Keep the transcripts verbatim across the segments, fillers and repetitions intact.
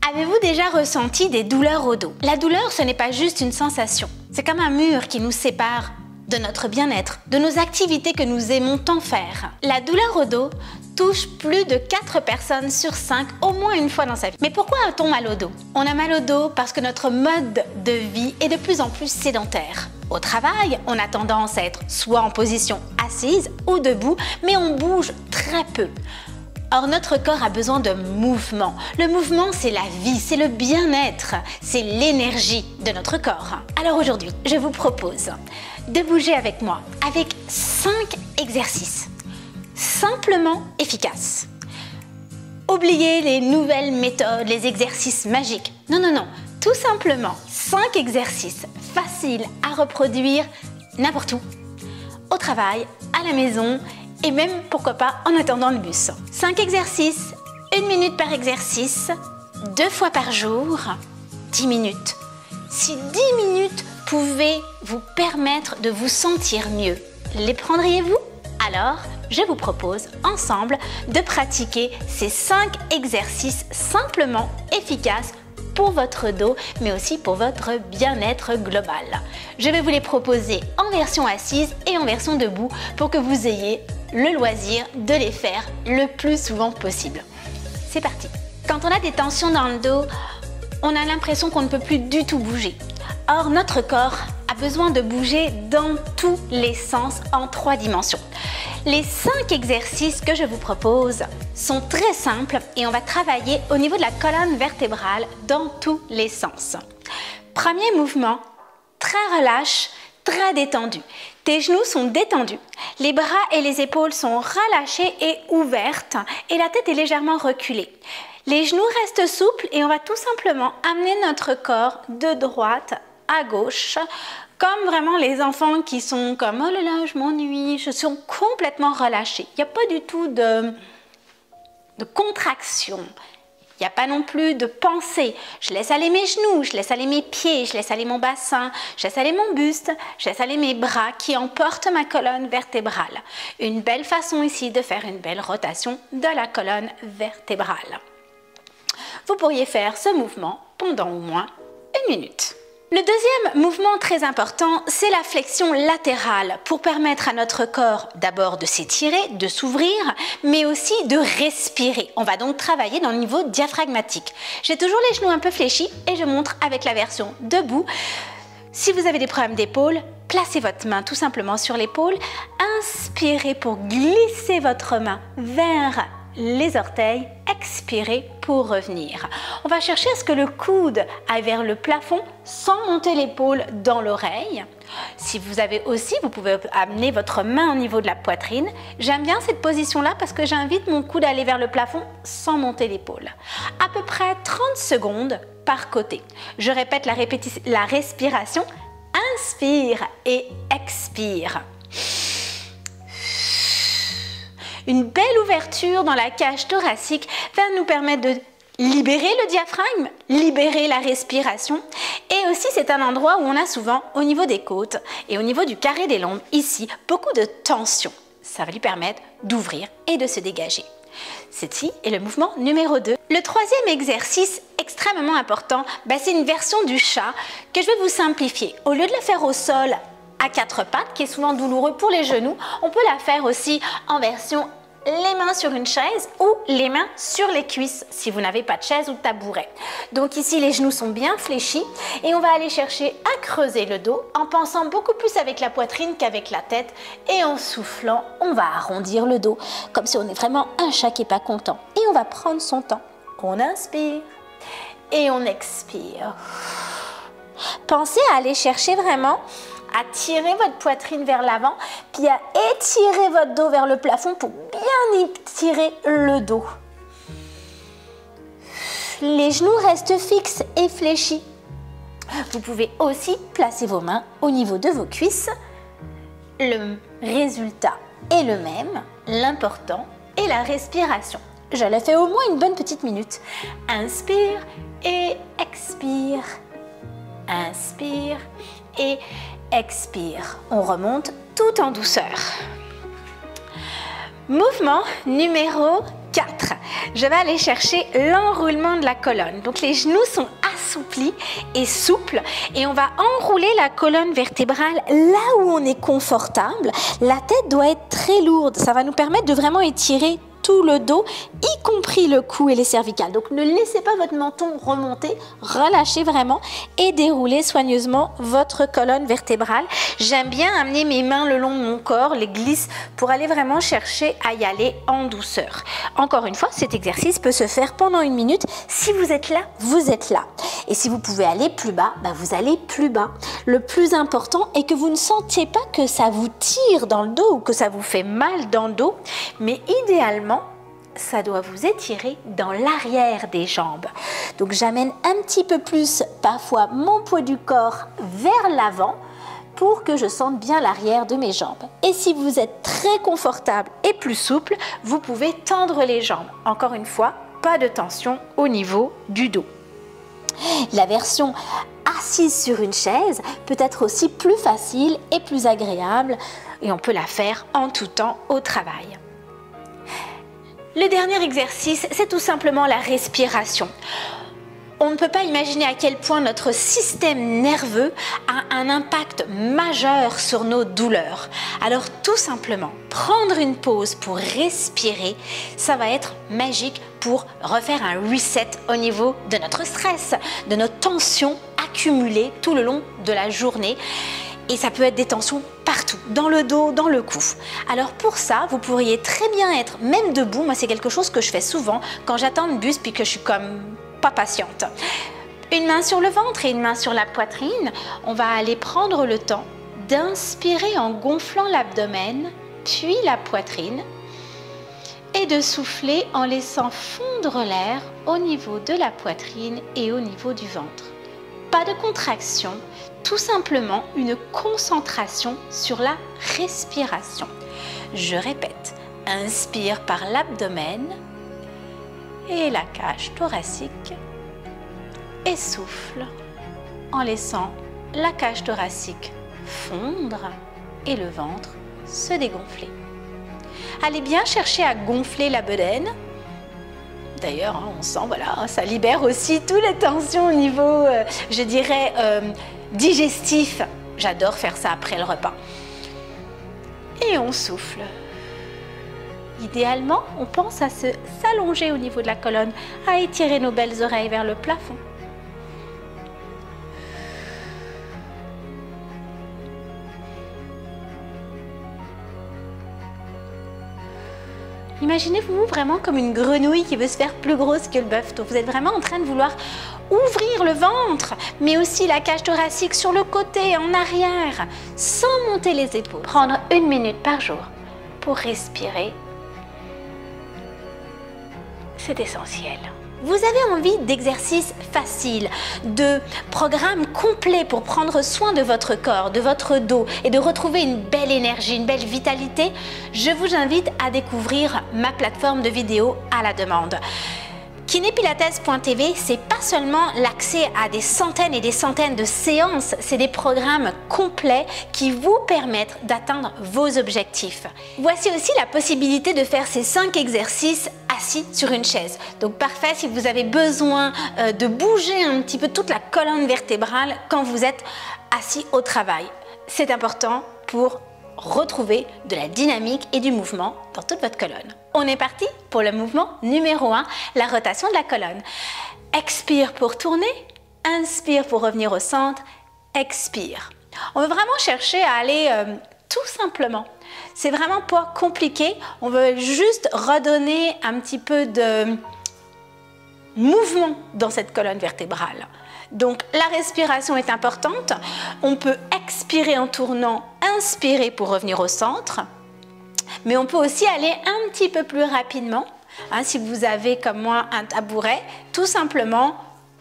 Avez-vous déjà ressenti des douleurs au dos? La douleur, ce n'est pas juste une sensation. C'est comme un mur qui nous sépare de notre bien-être, de nos activités que nous aimons tant faire. La douleur au dos touche plus de quatre personnes sur cinq au moins une fois dans sa vie. Mais pourquoi a-t-on mal au dos? On a mal au dos parce que notre mode de vie est de plus en plus sédentaire. Au travail, on a tendance à être soit en position assise ou debout, mais on bouge très peu. Or, notre corps a besoin de mouvement. Le mouvement, c'est la vie, c'est le bien-être, c'est l'énergie de notre corps. Alors aujourd'hui, je vous propose de bouger avec moi avec cinq exercices simplement efficaces. Oubliez les nouvelles méthodes, les exercices magiques. Non, non, non. Tout simplement cinq exercices faciles à reproduire n'importe où, au travail, à la maison et même, pourquoi pas, en attendant le bus. cinq exercices, une minute par exercice, deux fois par jour, dix minutes. Si dix minutes pouvaient vous permettre de vous sentir mieux, les prendriez-vous? Alors, je vous propose ensemble de pratiquer ces cinq exercices simplement efficaces pour votre dos, mais aussi pour votre bien-être global. Je vais vous les proposer en version assise et en version debout pour que vous ayez le loisir de les faire le plus souvent possible. C'est parti! Quand on a des tensions dans le dos, on a l'impression qu'on ne peut plus du tout bouger. Or, notre corps a besoin de bouger dans tous les sens en trois dimensions. Les cinq exercices que je vous propose sont très simples et on va travailler au niveau de la colonne vertébrale dans tous les sens. Premier mouvement, très relâche, très détendu. Tes genoux sont détendus, les bras et les épaules sont relâchés et ouvertes et la tête est légèrement reculée. Les genoux restent souples et on va tout simplement amener notre corps de droite à gauche, comme vraiment les enfants qui sont comme « oh là là, je m'ennuie », je suis complètement relâchés. Il n'y a pas du tout de, de contraction. Il n'y a pas non plus de pensée. Je laisse aller mes genoux, je laisse aller mes pieds, je laisse aller mon bassin, je laisse aller mon buste, je laisse aller mes bras qui emportent ma colonne vertébrale. Une belle façon ici de faire une belle rotation de la colonne vertébrale. Vous pourriez faire ce mouvement pendant au moins une minute. Le deuxième mouvement très important, c'est la flexion latérale pour permettre à notre corps d'abord de s'étirer, de s'ouvrir, mais aussi de respirer. On va donc travailler dans le niveau diaphragmatique. J'ai toujours les genoux un peu fléchis et je montre avec la version debout. Si vous avez des problèmes d'épaule, placez votre main tout simplement sur l'épaule. Inspirez pour glisser votre main vers les orteils, expirez pour revenir. On va chercher à ce que le coude aille vers le plafond sans monter l'épaule dans l'oreille. Si vous avez aussi, vous pouvez amener votre main au niveau de la poitrine. J'aime bien cette position-là parce que j'invite mon coude à aller vers le plafond sans monter l'épaule. À peu près trente secondes par côté. Je répète la, répétition, la respiration. Inspire et expire. Une belle ouverture dans la cage thoracique va nous permettre de libérer le diaphragme, libérer la respiration. Et aussi, c'est un endroit où on a souvent, au niveau des côtes et au niveau du carré des lombes, ici, beaucoup de tension. Ça va lui permettre d'ouvrir et de se dégager. Ceci est le mouvement numéro deux. Le troisième exercice extrêmement important, bah, c'est une version du chat que je vais vous simplifier. Au lieu de le faire au sol à quatre pattes, qui est souvent douloureux pour les genoux, on peut la faire aussi en version les mains sur une chaise ou les mains sur les cuisses si vous n'avez pas de chaise ou de tabouret. Donc ici, les genoux sont bien fléchis et on va aller chercher à creuser le dos en pensant beaucoup plus avec la poitrine qu'avec la tête et en soufflant, on va arrondir le dos comme si on est vraiment un chat qui n'est pas content. Et on va prendre son temps. On inspire et on expire. Pensez à aller chercher vraiment à tirer votre poitrine vers l'avant, puis à étirer votre dos vers le plafond pour bien étirer le dos. Les genoux restent fixes et fléchis. Vous pouvez aussi placer vos mains au niveau de vos cuisses. Le résultat est le même, l'important est la respiration. Je l'ai fait au moins une bonne petite minute. Inspire et expire. Inspire et expire. On remonte tout en douceur. Mouvement numéro quatre, je vais aller chercher l'enroulement de la colonne. Donc les genoux sont assouplis et souples et on va enrouler la colonne vertébrale là où on est confortable. La tête doit être très lourde, ça va nous permettre de vraiment étirer tout le dos, y compris le cou et les cervicales. Donc ne laissez pas votre menton remonter, relâchez vraiment et déroulez soigneusement votre colonne vertébrale. J'aime bien amener mes mains le long de mon corps, les glisse pour aller vraiment chercher à y aller en douceur. Encore une fois, cet exercice peut se faire pendant une minute. Si vous êtes là, vous êtes là. Et si vous pouvez aller plus bas, bah vous allez plus bas. Le plus important est que vous ne sentiez pas que ça vous tire dans le dos ou que ça vous fait mal dans le dos, mais idéalement, ça doit vous étirer dans l'arrière des jambes. Donc j'amène un petit peu plus parfois mon poids du corps vers l'avant pour que je sente bien l'arrière de mes jambes. Et si vous êtes très confortable et plus souple, vous pouvez tendre les jambes. Encore une fois, pas de tension au niveau du dos. La version assise sur une chaise peut être aussi plus facile et plus agréable et on peut la faire en tout temps au travail. Le dernier exercice, c'est tout simplement la respiration. On ne peut pas imaginer à quel point notre système nerveux a un impact majeur sur nos douleurs. Alors tout simplement, prendre une pause pour respirer, ça va être magique pour refaire un reset au niveau de notre stress, de notre tension accumulée tout le long de la journée. Et ça peut être des tensions partout, dans le dos, dans le cou. Alors pour ça, vous pourriez très bien être même debout. Moi, c'est quelque chose que je fais souvent quand j'attends le bus puis que je suis comme pas patiente. Une main sur le ventre et une main sur la poitrine. On va aller prendre le temps d'inspirer en gonflant l'abdomen, puis la poitrine, et de souffler en laissant fondre l'air au niveau de la poitrine et au niveau du ventre. Pas de contraction, tout simplement une concentration sur la respiration. Je répète, inspire par l'abdomen et la cage thoracique et souffle en laissant la cage thoracique fondre et le ventre se dégonfler. Allez bien chercher à gonfler la bedaine. D'ailleurs, hein, on sent, voilà, ça libère aussi toutes les tensions au niveau, euh, je dirais, euh, digestif. J'adore faire ça après le repas. Et on souffle. Idéalement, on pense à se s'allonger au niveau de la colonne, à étirer nos belles oreilles vers le plafond. Imaginez-vous vraiment comme une grenouille qui veut se faire plus grosse que le bœuf. Donc vous êtes vraiment en train de vouloir ouvrir le ventre, mais aussi la cage thoracique sur le côté, en arrière, sans monter les épaules. Prendre une minute par jour pour respirer, c'est essentiel. Vous avez envie d'exercices faciles, de programmes complets pour prendre soin de votre corps, de votre dos et de retrouver une belle énergie, une belle vitalité? Je vous invite à découvrir ma plateforme de vidéos à la demande. Kinépilates point T V, c'est pas seulement l'accès à des centaines et des centaines de séances, c'est des programmes complets qui vous permettent d'atteindre vos objectifs. Voici aussi la possibilité de faire ces cinq exercices assis sur une chaise. Donc parfait si vous avez besoin euh, de bouger un petit peu toute la colonne vertébrale quand vous êtes assis au travail. C'est important pour retrouver de la dynamique et du mouvement dans toute votre colonne. On est parti pour le mouvement numéro un, la rotation de la colonne. Expire pour tourner, inspire pour revenir au centre, expire. On veut vraiment chercher à aller euh, tout simplement. C'est vraiment pas compliqué, on veut juste redonner un petit peu de mouvement dans cette colonne vertébrale. Donc la respiration est importante, on peut expirer en tournant, inspirer pour revenir au centre, mais on peut aussi aller un petit peu plus rapidement, hein, si vous avez comme moi un tabouret, tout simplement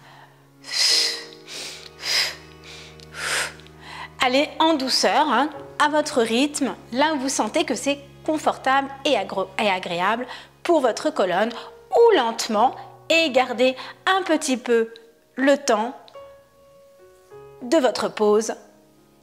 allez en douceur, hein, à votre rythme, là où vous sentez que c'est confortable et, et agréable pour votre colonne, ou lentement, et gardez un petit peu le temps de votre pause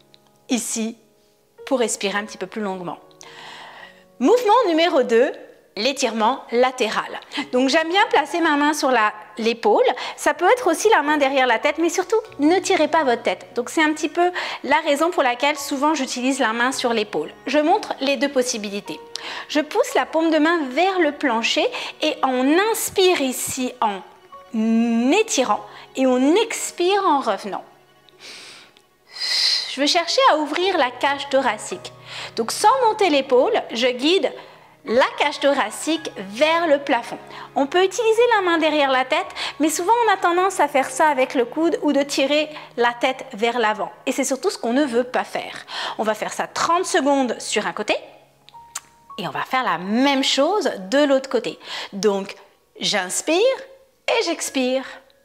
ici pour respirer un petit peu plus longuement. Mouvement numéro deux, l'étirement latéral. Donc j'aime bien placer ma main sur l'épaule, ça peut être aussi la main derrière la tête, mais surtout ne tirez pas votre tête. Donc c'est un petit peu la raison pour laquelle souvent j'utilise la main sur l'épaule. Je montre les deux possibilités. Je pousse la paume de main vers le plancher et on inspire ici en étirant et on expire en revenant. Je veux chercher à ouvrir la cage thoracique. Donc sans monter l'épaule, je guide la cage thoracique vers le plafond. On peut utiliser la main derrière la tête, mais souvent on a tendance à faire ça avec le coude ou de tirer la tête vers l'avant. Et c'est surtout ce qu'on ne veut pas faire. On va faire ça trente secondes sur un côté et on va faire la même chose de l'autre côté. Donc j'inspire et j'expire.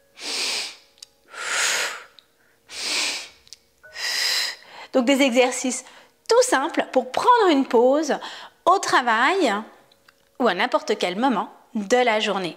Donc des exercices tout simples pour prendre une pause au travail ou à n'importe quel moment de la journée.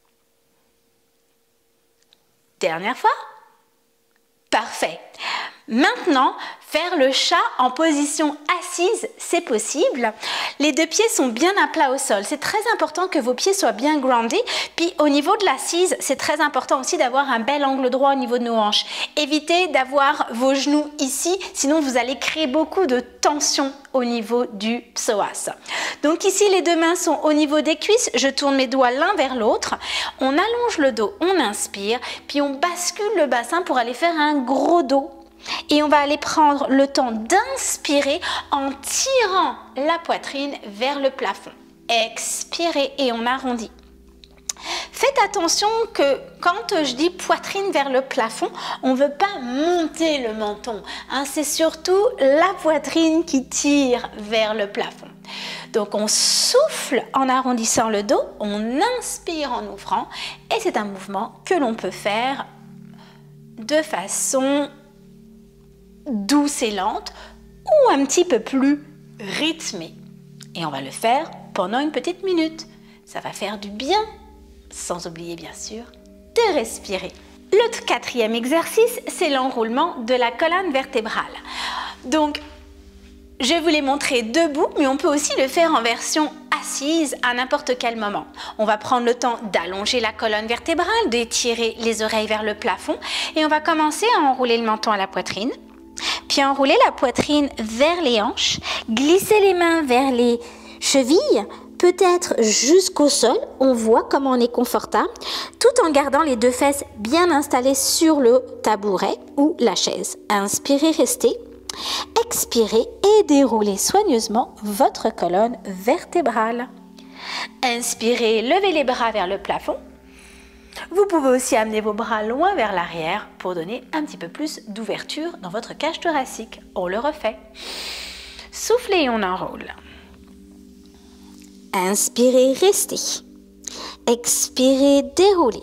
Dernière fois. Parfait. Maintenant, faire le chat en position assise, c'est possible. Les deux pieds sont bien à plat au sol. C'est très important que vos pieds soient bien groundés. Puis au niveau de l'assise, c'est très important aussi d'avoir un bel angle droit au niveau de nos hanches. Évitez d'avoir vos genoux ici, sinon vous allez créer beaucoup de tension au niveau du psoas. Donc ici, les deux mains sont au niveau des cuisses. Je tourne mes doigts l'un vers l'autre. On allonge le dos, on inspire, puis on bascule le bassin pour aller faire un gros dos. Et on va aller prendre le temps d'inspirer en tirant la poitrine vers le plafond. Expirez et on arrondit. Faites attention que quand je dis poitrine vers le plafond, on ne veut pas monter le menton. Hein, c'est surtout la poitrine qui tire vers le plafond. Donc on souffle en arrondissant le dos, on inspire en ouvrant et c'est un mouvement que l'on peut faire de façon douce et lente ou un petit peu plus rythmée. Et on va le faire pendant une petite minute. Ça va faire du bien, sans oublier bien sûr de respirer. Le quatrième exercice, c'est l'enroulement de la colonne vertébrale. Donc, je vous l'ai montré debout, mais on peut aussi le faire en version assise à n'importe quel moment. On va prendre le temps d'allonger la colonne vertébrale, d'étirer les oreilles vers le plafond et on va commencer à enrouler le menton à la poitrine. Puis enrouler la poitrine vers les hanches, glisser les mains vers les chevilles, peut-être jusqu'au sol, on voit comment on est confortable, tout en gardant les deux fesses bien installées sur le tabouret ou la chaise. Inspirez, restez, expirez et déroulez soigneusement votre colonne vertébrale. Inspirez, levez les bras vers le plafond. Vous pouvez aussi amener vos bras loin vers l'arrière pour donner un petit peu plus d'ouverture dans votre cage thoracique. On le refait. Soufflez et on enroule. Inspirez, restez. Expirez, déroulez.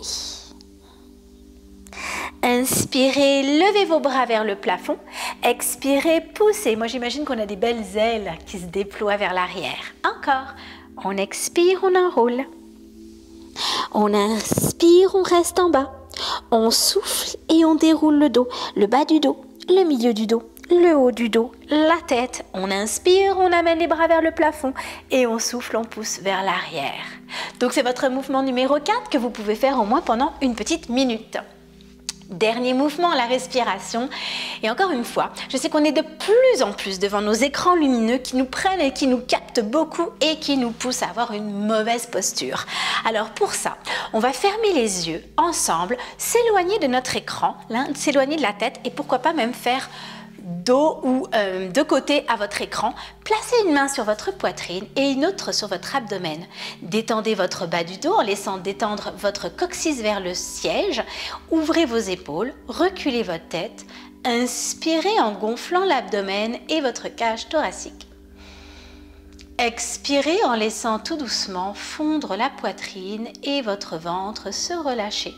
Inspirez, levez vos bras vers le plafond. Expirez, poussez. Moi, j'imagine qu'on a des belles ailes qui se déploient vers l'arrière. Encore. On expire, on enroule. On inspire, on reste en bas. On souffle et on déroule le dos, le bas du dos, le milieu du dos, le haut du dos, la tête. On inspire, on amène les bras vers le plafond et on souffle, on pousse vers l'arrière. Donc c'est votre mouvement numéro quatre que vous pouvez faire au moins pendant une petite minute. Dernier mouvement, la respiration. Et encore une fois, je sais qu'on est de plus en plus devant nos écrans lumineux qui nous prennent et qui nous captent beaucoup et qui nous poussent à avoir une mauvaise posture. Alors pour ça, on va fermer les yeux ensemble, s'éloigner de notre écran, s'éloigner de la tête et pourquoi pas même faire dos ou euh, de côté à votre écran. Placez une main sur votre poitrine et une autre sur votre abdomen. Détendez votre bas du dos en laissant détendre votre coccyx vers le siège. Ouvrez vos épaules, reculez votre tête. Inspirez en gonflant l'abdomen et votre cage thoracique. Expirez en laissant tout doucement fondre la poitrine et votre ventre se relâcher.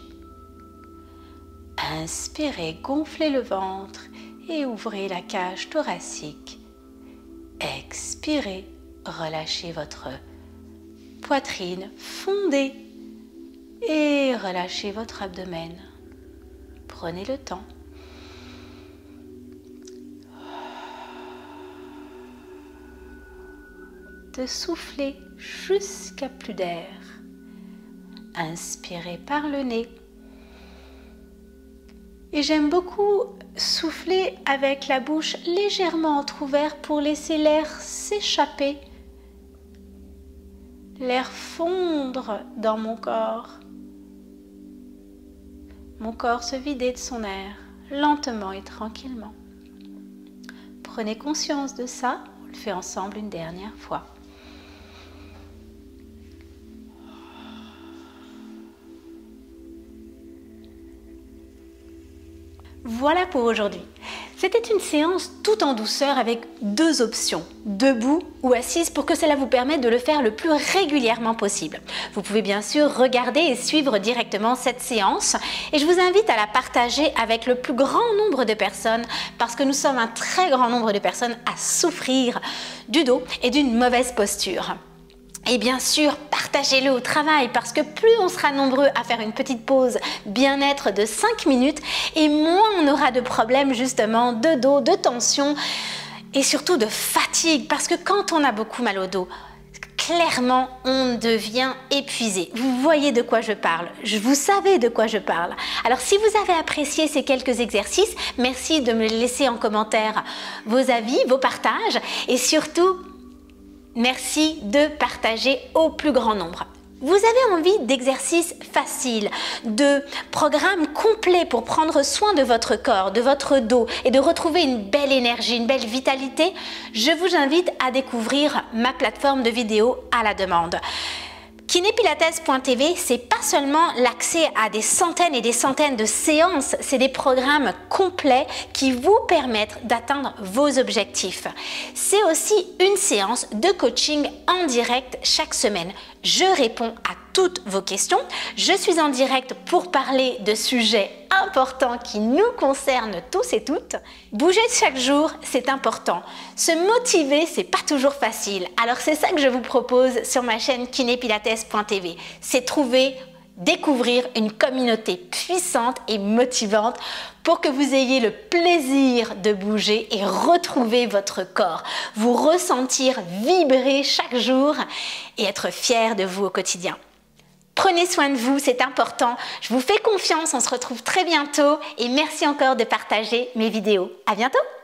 Inspirez, gonflez le ventre et ouvrez la cage thoracique. Expirez, relâchez votre poitrine, fondez et relâchez votre abdomen. Prenez le temps. de souffler jusqu'à plus d'air. Inspirez par le nez. Et j'aime beaucoup souffler avec la bouche légèrement entrouverte pour laisser l'air s'échapper, l'air fondre dans mon corps. Mon corps se vider de son air, lentement et tranquillement. Prenez conscience de ça, on le fait ensemble une dernière fois. Voilà pour aujourd'hui. C'était une séance tout en douceur avec deux options, debout ou assise, pour que cela vous permette de le faire le plus régulièrement possible. Vous pouvez bien sûr regarder et suivre directement cette séance et je vous invite à la partager avec le plus grand nombre de personnes parce que nous sommes un très grand nombre de personnes à souffrir du dos et d'une mauvaise posture. Et bien sûr, partagez-le au travail parce que plus on sera nombreux à faire une petite pause bien-être de cinq minutes et moins on aura de problèmes justement de dos, de tension et surtout de fatigue. Parce que quand on a beaucoup mal au dos, clairement, on devient épuisé. Vous voyez de quoi je parle, vous savez de quoi je parle. Alors si vous avez apprécié ces quelques exercices, merci de me laisser en commentaire vos avis, vos partages et surtout, merci de partager au plus grand nombre. Vous avez envie d'exercices faciles, de programmes complets pour prendre soin de votre corps, de votre dos et de retrouver une belle énergie, une belle vitalité? Je vous invite à découvrir ma plateforme de vidéos à la demande. Kinépilates point T V, c'est pas seulement l'accès à des centaines et des centaines de séances, c'est des programmes complets qui vous permettent d'atteindre vos objectifs. C'est aussi une séance de coaching en direct chaque semaine. Je réponds à toutes vos questions. Je suis en direct pour parler de sujets importants qui nous concernent tous et toutes. Bouger chaque jour, c'est important. Se motiver, c'est pas toujours facile. Alors c'est ça que je vous propose sur ma chaîne Kinépilates point T V. C'est trouver, découvrir une communauté puissante et motivante pour que vous ayez le plaisir de bouger et retrouver votre corps, vous ressentir vibrer chaque jour et être fier de vous au quotidien. Prenez soin de vous, c'est important. Je vous fais confiance, on se retrouve très bientôt et merci encore de partager mes vidéos. À bientôt!